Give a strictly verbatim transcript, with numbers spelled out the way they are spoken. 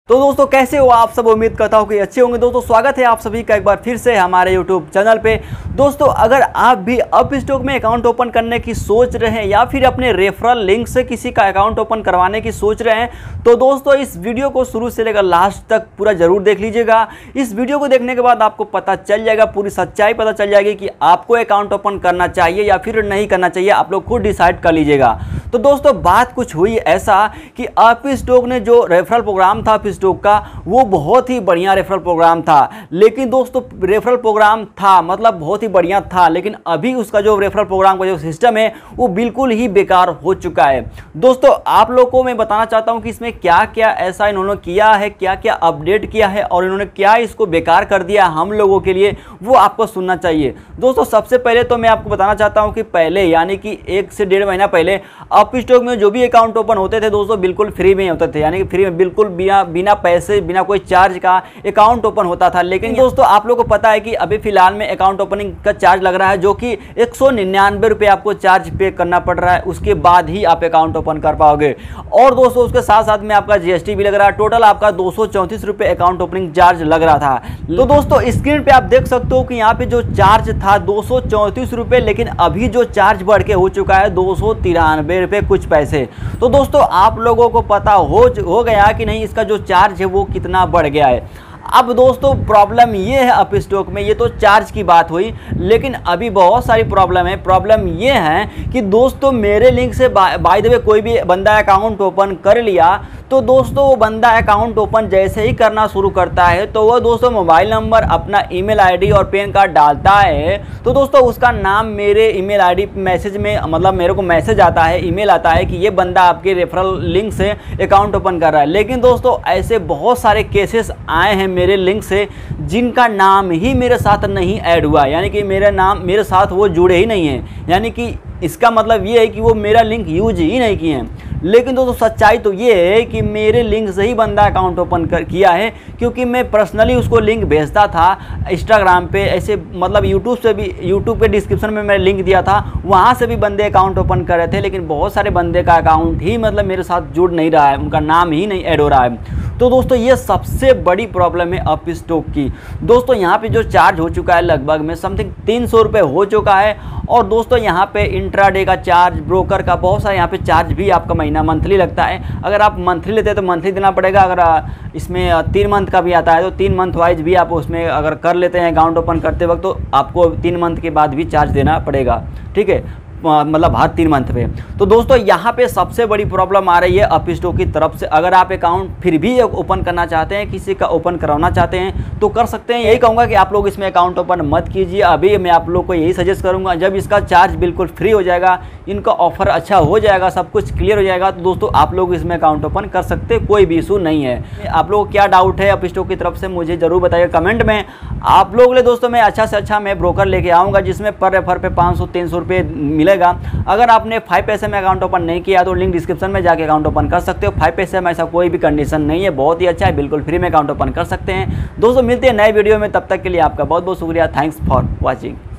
तो दोस्तों कैसे हो आप सब, उम्मीद करता हूँ कि अच्छे होंगे। दोस्तों स्वागत है आप सभी का एक बार फिर से हमारे यूट्यूब चैनल पे। दोस्तों अगर आप भी अप स्टॉक में अकाउंट ओपन करने की सोच रहे हैं या फिर अपने रेफरल लिंक से किसी का अकाउंट ओपन करवाने की सोच रहे हैं तो दोस्तों इस वीडियो को शुरू से लेकर लास्ट तक पूरा जरूर देख लीजिएगा। इस वीडियो को देखने के बाद आपको पता चल जाएगा, पूरी सच्चाई पता चल जाएगी कि आपको अकाउंट ओपन करना चाहिए या फिर नहीं करना चाहिए। आप लोग खुद डिसाइड कर लीजिएगा। तो दोस्तों बात कुछ हुई ऐसा कि अप स्टॉक ने जो रेफरल प्रोग्राम था अप स्टॉक का, वो बहुत ही बढ़िया रेफरल प्रोग्राम था। लेकिन दोस्तों रेफरल प्रोग्राम था मतलब बहुत ही बढ़िया था, लेकिन अभी उसका जो रेफरल प्रोग्राम का जो सिस्टम है वो बिल्कुल ही बेकार हो चुका है। दोस्तों आप लोगों को मैं बताना चाहता हूं कि इसमें क्या क्या ऐसा इन्होंने किया है, क्या क्या अपडेट किया है और इन्होंने क्या इसको बेकार कर दिया हम लोगों के लिए, वो आपको सुनना चाहिए। दोस्तों सबसे पहले तो मैं आपको बताना चाहता हूं कि पहले यानी कि एक से डेढ़ महीना पहले अप स्टॉक में जो भी अकाउंट ओपन होते थे दोस्तों बिल्कुल फ्री में होते थे, यानी कि फ्री में बिल्कुल बिना बिना पैसे बिना कोई चार्ज का अकाउंट ओपन होता था। लेकिन दोस्तों आप लोगों को पता है कि अभी फिलहाल में अकाउंट ओपनिंग का चार्ज लग रहा है जो कि एक सौ निन्यानवे रुपये आपको चार्ज पे करना पड़ रहा है, उसके बाद ही आप अकाउंट ओपन कर पाओगे। और दोस्तों उसके साथ साथ में आपका जीएसटी भी लग रहा है। टोटल आपका दो सौ चौंतीस रुपये अकाउंट ओपनिंग चार्ज लग रहा था। तो दोस्तों स्क्रीन पे आप देख सकते हो कि यहाँ पे जो चार्ज था दो सौ चौंतीस रुपये, लेकिन अभी जो चार्ज बढ़ के हो चुका है दो सौ तिरानवे रुपये कुछ पैसे। तो दोस्तों आप लोगों को पता हो हो गया कि नहीं इसका जो चार्ज है वो कितना बढ़ गया है। अब दोस्तों प्रॉब्लम ये है अप स्टॉक में, ये तो चार्ज की बात हुई, लेकिन अभी बहुत सारी प्रॉब्लम है। प्रॉब्लम ये है कि दोस्तों मेरे लिंक से बाय द वे कोई भी बंदा अकाउंट ओपन कर लिया तो दोस्तों वो बंदा अकाउंट ओपन जैसे ही करना शुरू करता है तो वो दोस्तों मोबाइल नंबर, अपना ईमेल आईडी और पैन कार्ड डालता है तो दोस्तों उसका नाम मेरे ईमेल आईडी मैसेज में, मतलब मेरे को मैसेज आता है, ईमेल आता है कि ये बंदा आपके रेफरल लिंक से अकाउंट ओपन कर रहा है। लेकिन दोस्तों ऐसे बहुत सारे केसेस आए हैं मेरे लिंक से जिनका नाम ही मेरे साथ नहीं ऐड हुआ, यानी कि मेरा नाम मेरे साथ वो जुड़े ही नहीं है, यानी कि इसका मतलब ये है कि वो मेरा लिंक यूज ही नहीं किए हैं। लेकिन दोस्तों सच्चाई तो ये है कि मेरे लिंक से ही बंदा अकाउंट ओपन कर किया है, क्योंकि मैं पर्सनली उसको लिंक भेजता था इंस्टाग्राम पे, ऐसे मतलब यूट्यूब से भी, यूट्यूब पे डिस्क्रिप्शन में मैंने लिंक दिया था, वहाँ से भी बंदे अकाउंट ओपन कर रहे थे। लेकिन बहुत सारे बंदे का अकाउंट ही मतलब मेरे साथ जुड़ नहीं रहा है, उनका नाम ही नहीं ऐड हो रहा है। तो दोस्तों ये सबसे बड़ी प्रॉब्लम है अप स्टॉक की। दोस्तों यहाँ पे जो चार्ज हो चुका है लगभग में समथिंग तीन सौ रुपये हो चुका है। और दोस्तों यहाँ पे इंट्राडे का चार्ज, ब्रोकर का, बहुत सारे यहाँ पे चार्ज भी आपका महीना मंथली लगता है। अगर आप मंथली लेते हैं तो मंथली देना पड़ेगा। अगर इसमें तीन मंथ का भी आता है तो तीन मंथ वाइज भी आप उसमें अगर कर लेते हैं अकाउंट ओपन करते वक्त तो आपको तीन मंथ के बाद भी चार्ज देना पड़ेगा, ठीक है, मतलब हर तीन मंथ पे। तो दोस्तों यहाँ पे सबसे बड़ी प्रॉब्लम आ रही है अप स्टॉक की तरफ से। अगर आप अकाउंट फिर भी ओपन करना चाहते हैं, किसी का ओपन कराना चाहते हैं तो कर सकते हैं। यही कहूँगा कि आप लोग इसमें अकाउंट ओपन मत कीजिए। अभी मैं आप लोग को यही सजेस्ट करूँगा, जब इसका चार्ज बिल्कुल फ्री हो जाएगा, इनका ऑफर अच्छा हो जाएगा, सब कुछ क्लियर हो जाएगा, तो दोस्तों आप लोग इसमें अकाउंट ओपन कर सकते हैं, कोई भी इशू नहीं है। आप लोग को क्या डाउट है अप स्टॉक की तरफ से मुझे जरूर बताइए कमेंट में। आप लोग ले दोस्तों मैं अच्छा से अच्छा मैं ब्रोकर लेके आऊँगा जिसमें पर रेफर पे पाँच सौ तीन सौ रुपये मिलेगा। अगर आपने फाइव पैसे में अकाउंट ओपन नहीं किया तो लिंक डिस्क्रिप्शन में जाके अकाउंट ओपन कर सकते हो। फाइव पैसे में ऐसा कोई भी कंडीशन नहीं है, बहुत ही अच्छा है, बिल्कुल फ्री में अकाउंट ओपन कर सकते हैं। दोस्तों मिलते हैं नए वीडियो में, तब तक के लिए आपका बहुत बहुत शुक्रिया। Thanks for watching.